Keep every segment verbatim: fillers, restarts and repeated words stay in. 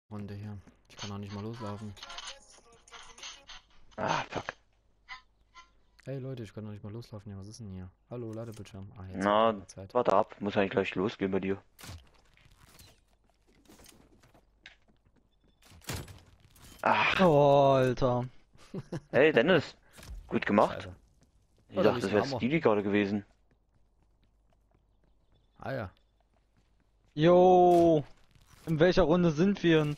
Runde hier. Ich kann auch nicht mal loslaufen. Ah, fuck. Hey Leute, ich kann doch nicht mal loslaufen. Ja, was ist denn hier? Hallo, Ladebildschirm. Ah, jetzt Na, hat Zeit. warte ab. Muss eigentlich gleich losgehen bei dir. Ach, Oh, Alter. hey Dennis. Gut gemacht. Scheiße. Ich Oh, da dachte, liegt das ein wäre Hammer. Stevie gerade gewesen. Ah ja. Jo. In welcher Runde sind wir?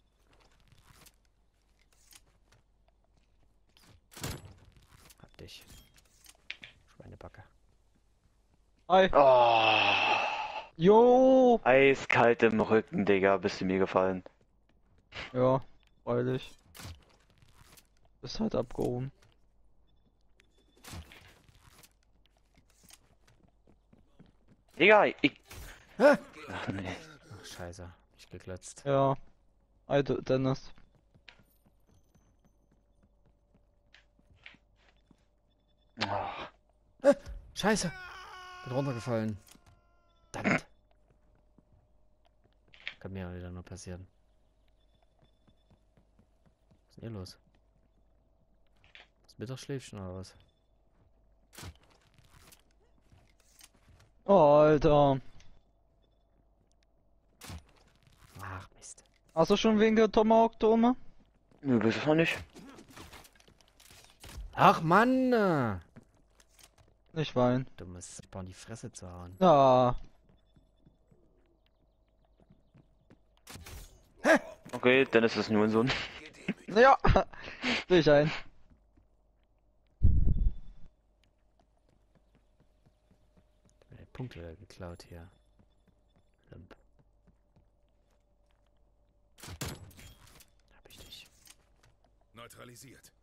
Hab dich. Schweinebacke. Hi. Oh, Jo. eiskalt im Rücken, Digga. Bist du mir gefallen. Ja, freilich. Ist halt abgehoben. Digga, ich... Hä? Ach nee. Ach, scheiße. Ich geklotzt. Ja. Hi, D- Dennis. Oh, Scheiße. Bin runtergefallen. Verdammt. Kann mir ja wieder nur passieren. Was ist denn hier los? Das Mittagsschläfchen oder was? Oh, Alter. Ach, Mist. Hast du schon wegen der Tomahawk-Dome? nö, das ist noch nicht. Ach, Mann! äh. Nicht weinen. Dummes Paar in die Fresse zu hauen. Ja. Okay, Dennis ist nur ein Sohn. Ja. Sehe ich ein. Mir den Punkt wieder geklaut hier. Limp. Hab ich dich. Neutralisiert.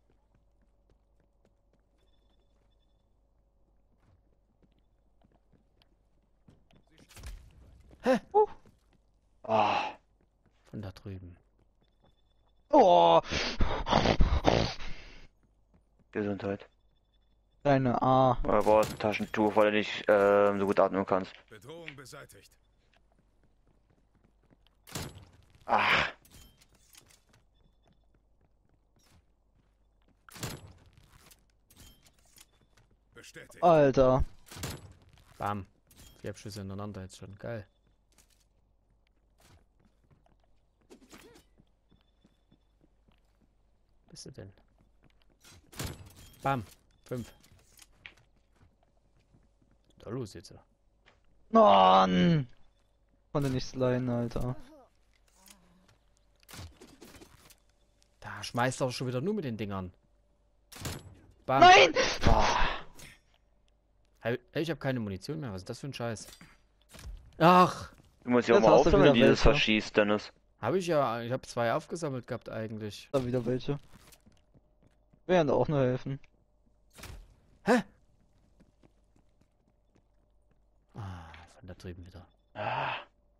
Hä? Uh. Oh, Von da drüben. Oh. Gesundheit. Deine A. Er braucht ein Taschentuch, weil du nicht ähm, so gut atmen kannst. Bedrohung beseitigt. Ach, Bestätigt. Alter. Bam. Vier Abschüsse ineinander jetzt schon. Geil. Bist du denn? Bam. Fünf. Da los jetzt. Mann. Konnte nicht sliden, Alter. Da schmeißt er schon wieder nur mit den Dingern. Bam. Nein! oh. Hey, ich habe keine Munition mehr. Was ist das für ein Scheiß? Ach. Du musst ja auch Jetzt mal hast du aufsammeln, wieder wie das welche. verschießt, Dennis. Habe ich ja. Ich habe zwei aufgesammelt gehabt eigentlich. Da wieder welche. Werden auch nur helfen. Hä? Ah, von da drüben wieder. Ah,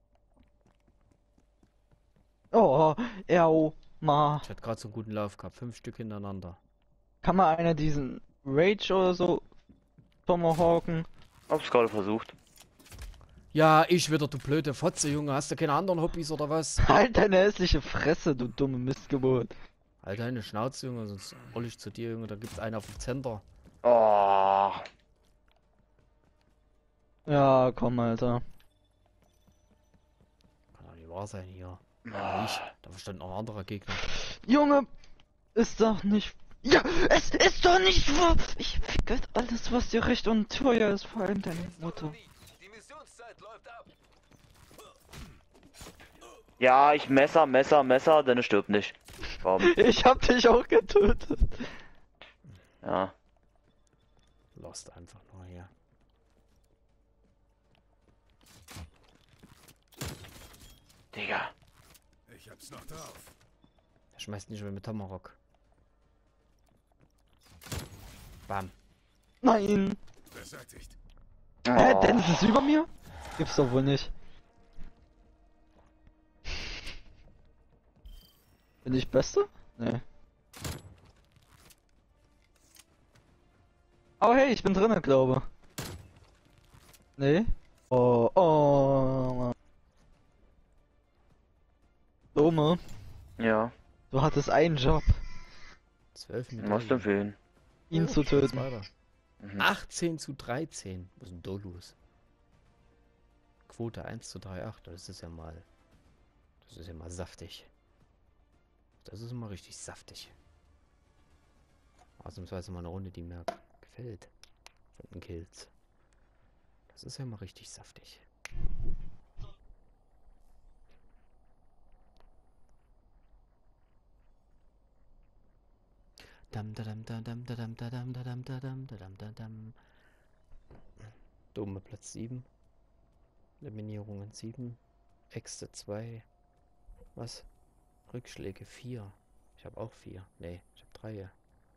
Oh, Eo, ma. Ich hatte gerade so einen guten Lauf gehabt. Fünf Stück hintereinander. Kann man einer diesen Rage oder so Tomahawken? hab's gerade versucht. Ja, ich wieder, du blöde Fotze, Junge. Hast du keine anderen Hobbys oder was? Halt deine hässliche Fresse, du dumme Mistgeburt. Halt deine Schnauze, Junge, sonst roll ich zu dir, Junge. Da gibt's einen auf dem Center. Oh, Ja, komm, Alter. Kann doch nicht wahr sein hier. Ah. Ich, da stand noch ein anderer Gegner. Junge, ist doch nicht. Ja, es ist doch nicht wahr. Ich ficke alles, was dir recht und teuer ist, vor allem deine Mutter. Die Missionszeit läuft ab. Ja, ich Messer, Messer, Messer, Dennis stirbt nicht. Komm, Ich hab dich auch getötet. ja. Lost einfach nur hier. Digga. Ich hab's noch drauf. Er schmeißt nicht mehr mit Tomahawk. Bam. Nein. Beseitigt. Hä, Oh. Dennis ist über mir? Gibt's doch wohl nicht. Bin ich Beste? Nee. Aber hey, ich bin drinnen, glaube. Nee? Oh, oh. Dumme. Ja, Du hattest einen Job, zwölf was denn Medaillen. für ihn? ihn Oh, zu geht's töten. weiter. Mhm. achtzehn zu dreizehn. Was ist denn da los? Quote eins zu drei Komma acht. Das ist ja mal. Das ist ja mal saftig. Das ist mal richtig saftig. Ausnahmsweise mal eine Runde, die mir gefällt. Von den Kills. Das ist ja mal richtig saftig. Dam dadam dadam dadam dadam dadam dadam dadam dadam. Dome Platz sieben. Eliminierungen sieben. Äxte zwei. Was? Rückschläge vier. Ich habe auch vier. Nee, ich habe drei.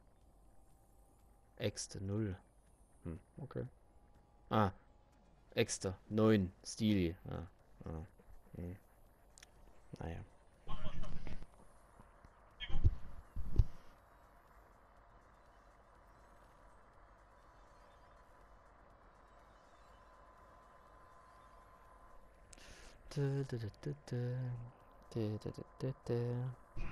Äxte null. Hm, okay. Ah, Äxte neun. Stili. Ah, ah, hm. Naja. Da, da, da, da, da. Da, da, da, da, da.